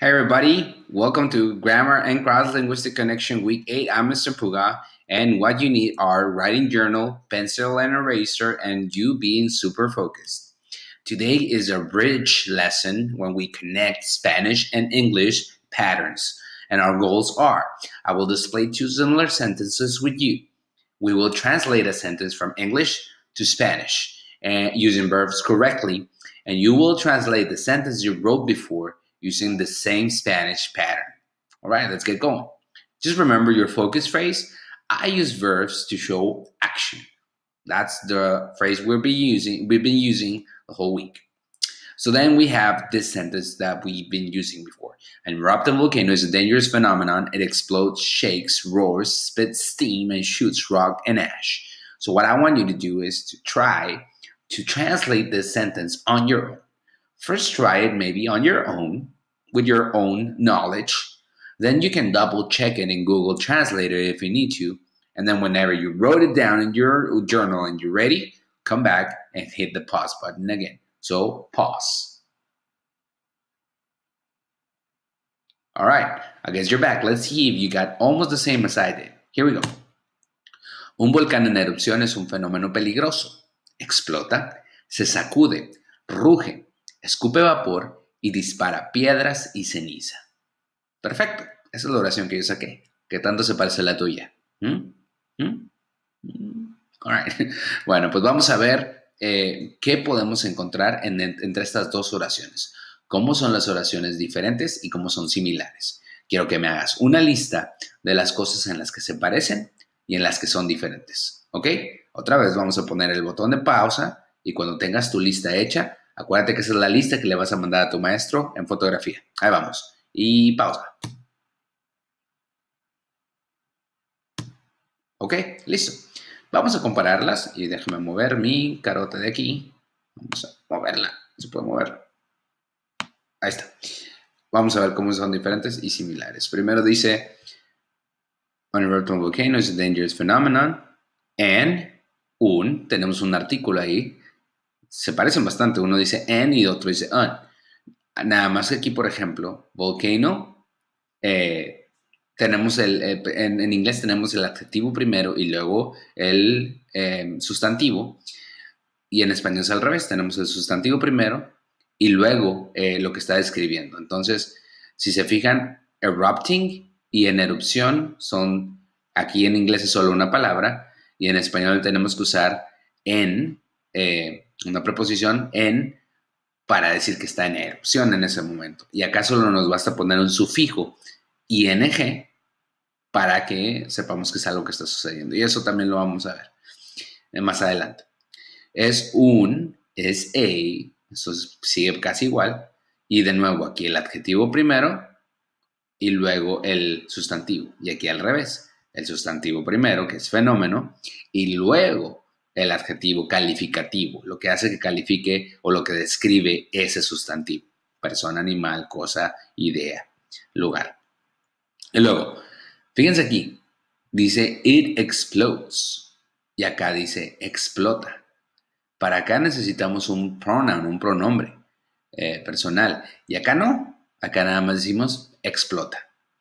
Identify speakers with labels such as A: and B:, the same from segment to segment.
A: Hey everybody, welcome to Grammar and Cross Linguistic Connection Week 8. I'm Mr. Puga, and what you need are writing journal, pencil and eraser, and you being super focused. Today is a bridge lesson when we connect Spanish and English patterns, and our goals are: I will display two similar sentences with you. We will translate a sentence from English to Spanish and using verbs correctly, and you will translate the sentence you wrote before using the same Spanish pattern. All right, let's get going. Just remember your focus phrase. I use verbs to show action. That's the phrase we've been using the whole week. So then we have this sentence that we've been using before. An eruptive volcano is a dangerous phenomenon. It explodes, shakes, roars, spits steam, and shoots rock and ash. So what I want you to do is to try to translate this sentence on your own. First, try it maybe on your own, with your own knowledge. Then you can double check it in Google Translator if you need to. And then whenever you wrote it down in your journal and you're ready, come back and hit the pause button again. So pause. All right, I guess you're back. Let's see if you got almost the same as I did. Here we go. Un volcán en erupción es un fenómeno peligroso. Explota, se sacude, ruge, escupe vapor y dispara piedras y ceniza. Perfecto. Esa es la oración que yo saqué. ¿Qué tanto se parece a la tuya? All right. Bueno, pues vamos a ver qué podemos encontrar entre estas dos oraciones. Cómo son las oraciones diferentes y cómo son similares. Quiero que me hagas una lista de las cosas en las que se parecen y en las que son diferentes. ¿Ok? Otra vez vamos a poner el botón de pausa y cuando tengas tu lista hecha, acuérdate que esa es la lista que le vas a mandar a tu maestro en fotografía. Ahí vamos. Y pausa. Ok, listo. Vamos a compararlas y déjame mover mi carota de aquí. Vamos a moverla. ¿Se puede mover? Ahí está. Vamos a ver cómo son diferentes y similares. Primero dice, an erupting volcano is a dangerous phenomenon. And, tenemos un artículo ahí. Se parecen bastante. Uno dice and y otro dice un. Nada más que aquí, por ejemplo, volcano, tenemos en inglés tenemos el adjetivo primero y luego el sustantivo. Y en español es al revés. Tenemos el sustantivo primero y luego lo que está describiendo. Entonces, si se fijan, erupting y en erupción son, aquí en inglés es solo una palabra y en español tenemos que usar en, una preposición en, para decir que está en erupción en ese momento. Y acá solo nos basta poner un sufijo ing para que sepamos que es algo que está sucediendo. Y eso también lo vamos a ver más adelante. Es a, eso sigue casi igual. Y de nuevo aquí el adjetivo primero y luego el sustantivo. Y aquí al revés. El sustantivo primero, que es fenómeno, y luego el adjetivo calificativo, lo que hace que califique o lo que describe ese sustantivo. Persona, animal, cosa, idea, lugar. Y luego, fíjense aquí, dice it explodes y acá dice explota. Para acá necesitamos un pronoun, un pronombre personal y acá no, acá nada más decimos explota.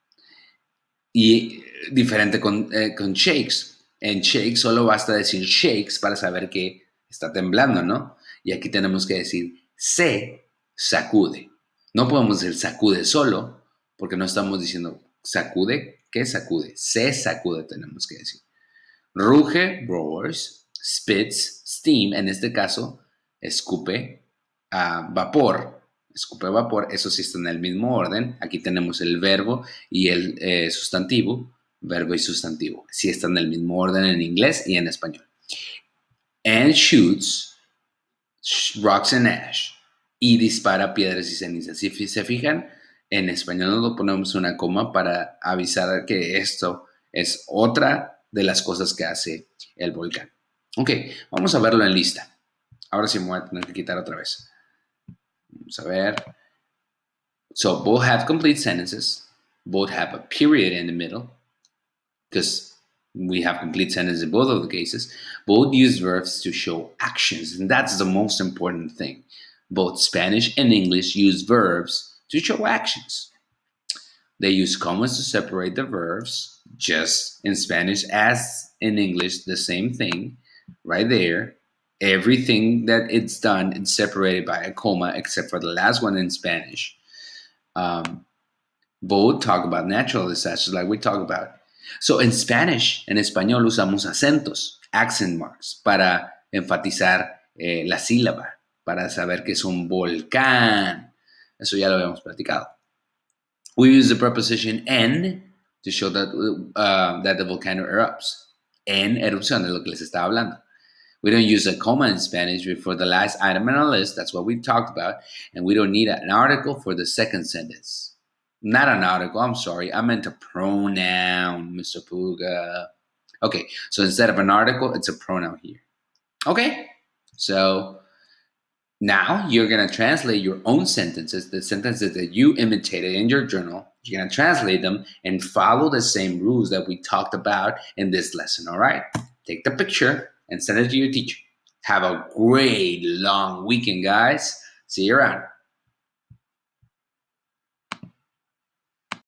A: Y diferente con shakes. En shakes solo basta decir shakes para saber que está temblando, ¿no? Y aquí tenemos que decir se sacude. No podemos decir sacude solo porque no estamos diciendo sacude. ¿Qué sacude? Se sacude tenemos que decir. Ruge, roars, spits, steam. En este caso, escupe vapor. Escupe vapor, eso sí está en el mismo orden. Aquí tenemos el verbo y el sustantivo. Verbo y sustantivo. Sí está en el mismo orden en inglés y en español. And shoots rocks and ash. Y dispara piedras y cenizas. Si se fijan, en español nos ponemos una coma para avisar que esto es otra de las cosas que hace el volcán. Ok, vamos a verlo en lista. Ahora sí me voy a tener que quitar otra vez. Vamos a ver. So, both have complete sentences. Both have a period in the middle. Because we have complete sentences in both of the cases. Both use verbs to show actions. And that's the most important thing. Both Spanish and English use verbs to show actions. They use commas to separate the verbs, just in Spanish as in English, the same thing, right there. Everything that it's done, it's separated by a comma, except for the last one in Spanish. Both talk about natural disasters like we talk about. So en Spanish, en español, usamos acentos, accent marks, para enfatizar la sílaba, para saber que es un volcán. Eso ya lo habíamos platicado. We use the preposition en to show that the volcano erupts. En erupción, es lo que les estaba hablando. We don't use a comma in Spanish before the last item on our list. That's what we talked about. And we don't need an article for the second sentence. Not an article, I'm sorry. I meant a pronoun, Mr. Puga. Okay, so instead of an article, it's a pronoun here. Okay, so now you're going to translate your own sentences, the sentences that you imitated in your journal. You're going to translate them and follow the same rules that we talked about in this lesson, all right? Take the picture and send it to your teacher. Have a great long weekend, guys. See you around.